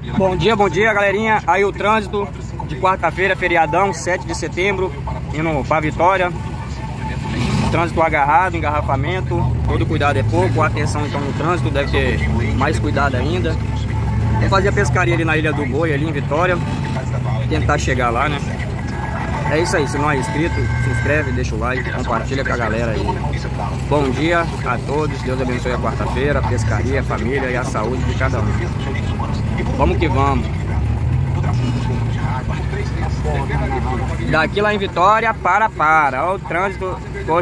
Bom dia, galerinha. Aí o trânsito de quarta-feira, feriadão, 7 de setembro, indo pra Vitória. Trânsito agarrado, engarrafamento, todo cuidado é pouco, atenção então no trânsito, deve ter mais cuidado ainda. Vamos fazer a pescaria ali na Ilha do Boi, ali em Vitória, tentar chegar lá, né? É isso aí, se não é inscrito, se inscreve, deixa o like, compartilha com a galera aí. Bom dia a todos, Deus abençoe a quarta-feira, a pescaria, a família e a saúde de cada um. Vamos que vamos. Daqui lá em Vitória, olha o trânsito,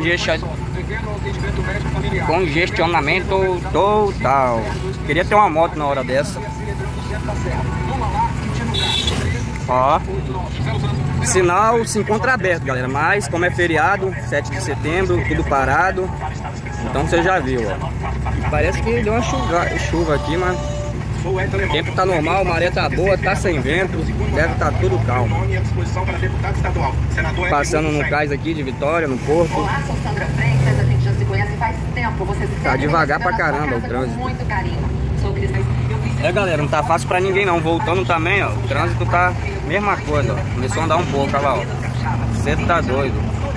congestionamento total. Queria ter uma moto na hora dessa. Ó, sinal se encontra aberto, galera, mas como é feriado, 7 de setembro, tudo parado. Então você já viu, ó. Parece que deu uma chuva aqui, mas o tempo tá normal, a maré tá boa, tá sem vento, deve estar tudo calmo. Passando no cais aqui de Vitória, no porto. Tá devagar pra caramba o trânsito. É, galera, não tá fácil pra ninguém não. Voltando também, ó, o trânsito tá mesma coisa, ó. Começou a andar um pouco, olha lá, ó. Você tá doido.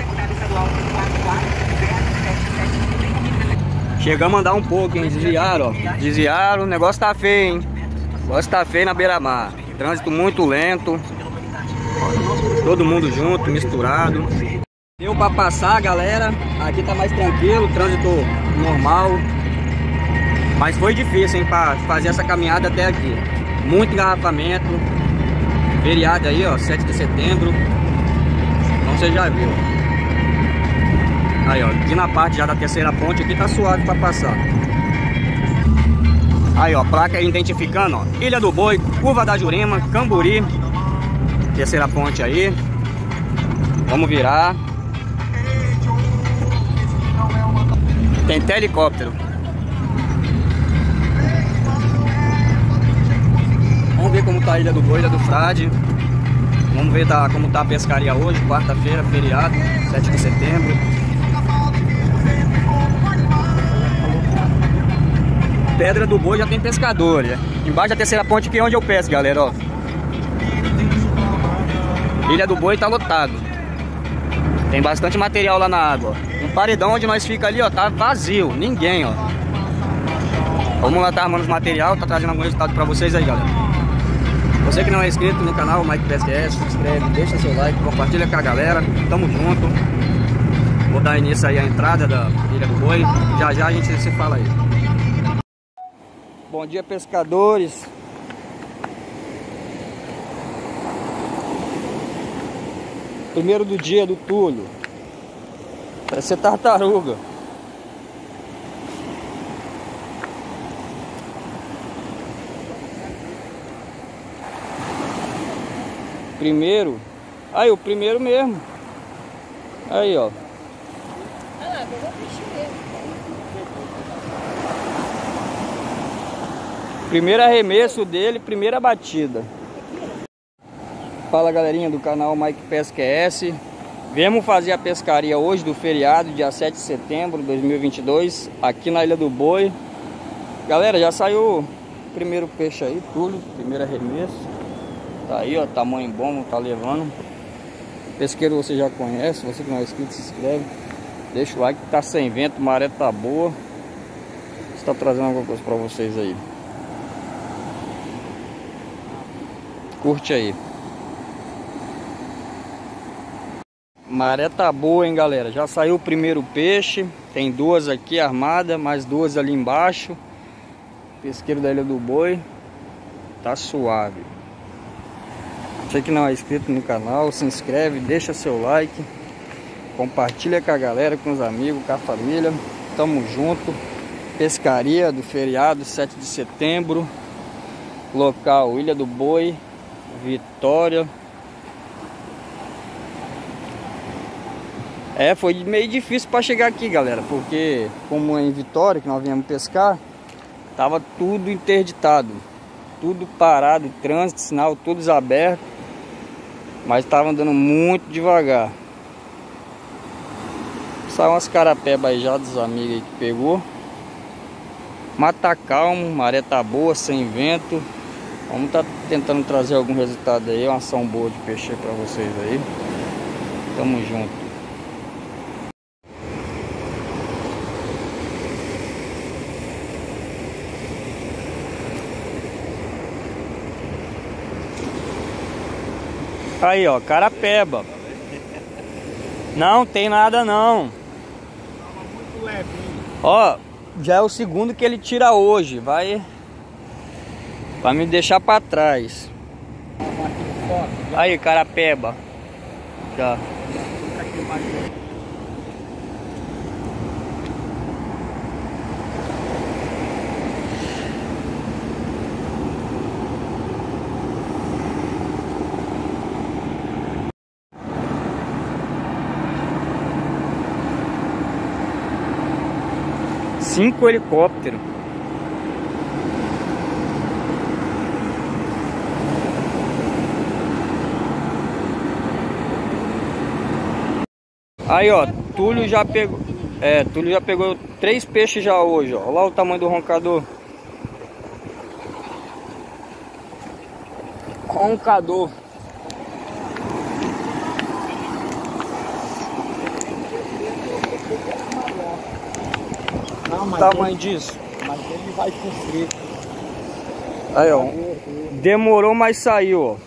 Chegamos a andar um pouco, hein? Desviaram, ó. Desviaram, o negócio tá feio, hein? O negócio tá feio na beira-mar. Trânsito muito lento. Todo mundo junto, misturado. Deu pra passar, galera. Aqui tá mais tranquilo, trânsito normal. Mas foi difícil, hein, pra fazer essa caminhada até aqui. Muito engarrafamento. Feriado aí, ó, 7 de setembro. Então você já viu. Aí, ó, aqui na parte já da terceira ponte aqui tá suave pra passar. Aí, ó, placa identificando, ó, Ilha do Boi, Curva da Jurema, Camburi. Terceira ponte aí. Vamos virar. Tem até helicóptero. Vamos ver como tá a Ilha do Boi, Ilha do Frade. Vamos ver como tá a pescaria hoje, quarta-feira, feriado, 7 de setembro. Pedra do Boi já tem pescador, né? Embaixo da terceira ponte aqui é onde eu pesco, galera, ó. Ilha do Boi tá lotado. Tem bastante material lá na água, ó. Um paredão onde nós fica ali, ó, tá vazio, ninguém, ó. Vamos lá, tá armando os material, tá trazendo algum resultado pra vocês aí, galera. Você que não é inscrito no canal Mike PSQS, se inscreve, deixa seu like, compartilha com a galera, tamo junto. Vou dar início aí à entrada da Ilha do Boi, já já a gente se fala aí. Bom dia, pescadores. Primeiro do dia do Túlio. Parece ser tartaruga. Primeiro. Aí, o primeiro mesmo. Aí, ó. Primeiro arremesso dele, primeira batida. Fala, galerinha do canal Mike PSQS. Viemos fazer a pescaria hoje do feriado, dia 7 de setembro de 2022, aqui na Ilha do Boi. Galera, já saiu o primeiro peixe aí, tudo, primeiro arremesso. Tá aí, ó, tamanho bom, tá levando. Pesqueiro você já conhece, você que não é inscrito, se inscreve. Deixa o like, tá sem vento, maré tá boa. Está trazendo alguma coisa pra vocês aí. Curte aí. Maré tá boa, hein, galera. Já saiu o primeiro peixe. Tem duas aqui armadas, mais duas ali embaixo. Pesqueiro da Ilha do Boi. Tá suave. Você que não é inscrito no canal, se inscreve, deixa seu like. Compartilha com a galera, com os amigos, com a família. Tamo junto. Pescaria do feriado 7 de setembro. Local Ilha do Boi, Vitória. Foi meio difícil para chegar aqui, galera, porque como é em Vitória que nós viemos pescar, tava tudo interditado, tudo parado, trânsito, sinal, todos abertos, mas tava andando muito devagar. Saiu umas carapebas aí já dos amigos aí que pegou. Mas tá calmo, maré tá boa, sem vento. Vamos estar tentando trazer algum resultado aí, uma ação boa de peixe para vocês aí. Tamo junto. Aí, ó, carapeba. Não tem nada não. Ó, já é o segundo que ele tira hoje. Vai me deixar pra trás. Aí, carapeba. Já. Cinco helicópteros. Aí, ó, Túlio já pegou. Túlio já pegou 3 peixes já hoje, ó. Olha lá o tamanho do roncador. Roncador. Não, mas Tamanho disso. Mas ele vai sofrer. Aí, ó. Demorou, mas saiu, ó.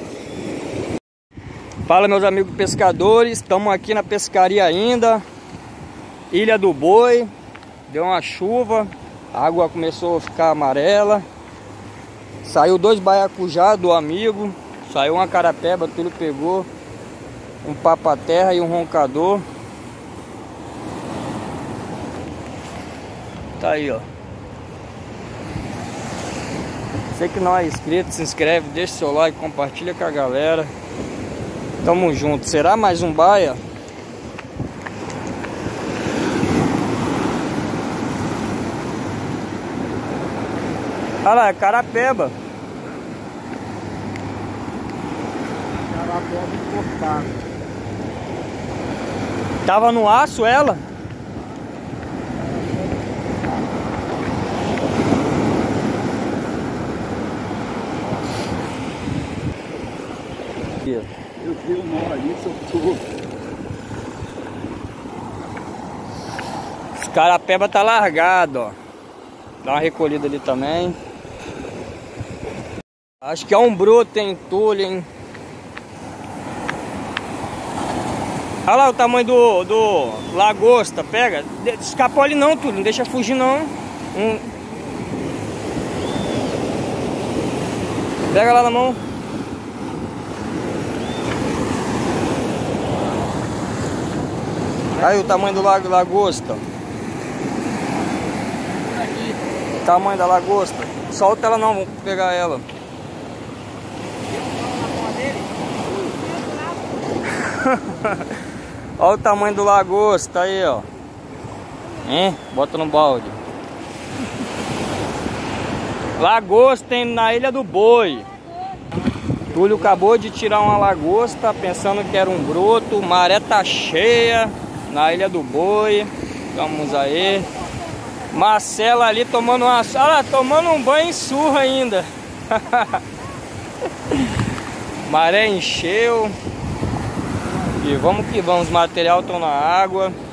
Fala, meus amigos pescadores. Estamos aqui na pescaria ainda. Ilha do Boi. Deu uma chuva. A água começou a ficar amarela. Saiu 2 baiacujá do amigo. Saiu uma carapeba, tudo pegou. Um papa-terra e um roncador. Tá aí, ó. Você que não é inscrito, se inscreve, deixa seu like, compartilha com a galera. Tamo junto. Será mais um baia? Olha lá, é carapeba. Carapeba cortada. Tava no aço ela? Eu vi o nó ali, soltou. Esse carapeba tá largado, ó. Dá uma recolhida ali também. Acho que é um broto, hein? Túlio, hein? Olha lá o tamanho do lagosta. Pega. Escapou ali não, Túlio. Não deixa fugir não. Pega lá na mão. Aí o tamanho do lagosta. Tamanho da lagosta. Solta ela não, vamos pegar ela. Olha o tamanho do lagosta aí, ó. Bota no balde. Lagosta tem na Ilha do Boi. Túlio acabou de tirar uma lagosta pensando que era um broto. Maré tá cheia na Ilha do Boi. Vamos aí. Marcela ali tomando uma... Olha lá, tomando um banho em surra ainda. Maré encheu. E vamos que vamos, os material estão na água.